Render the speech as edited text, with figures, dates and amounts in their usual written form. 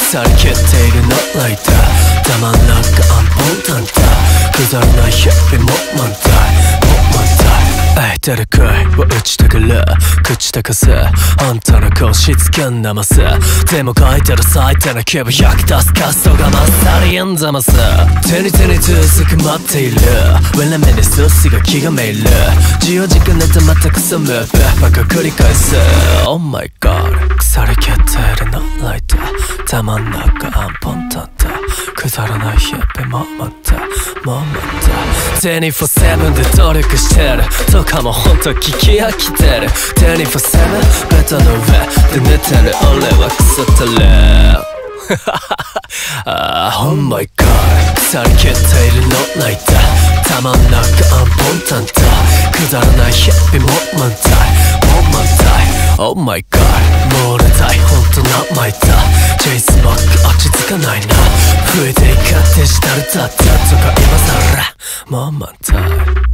腐りきっているのライターたまんなくアンポンタンタくだらない日々も満タイ誰かいは打ちたから口高さあんたの顔しつけんなまさでも書いてる最低な気分100出すカストがまっさりんざまさ手に続く待っている我ら目にすすが気がめいる自由時間寝てまたくさむばか繰り返す Oh my god 腐りきっているのライターたまんなくアンポンタンタくだらない日々もまた24/7で努力してるとかもほんと聞き飽きてる24/7ベッドの上で寝てる俺は腐ってるOh my god 腐りきっているのライターたまんなくアンポンタンタくだらない日々も満タイOh my god もう俺たいほんとなまいたチェイスバック落ち着かないな増えていかデジタルだったとか今さらもう満タイ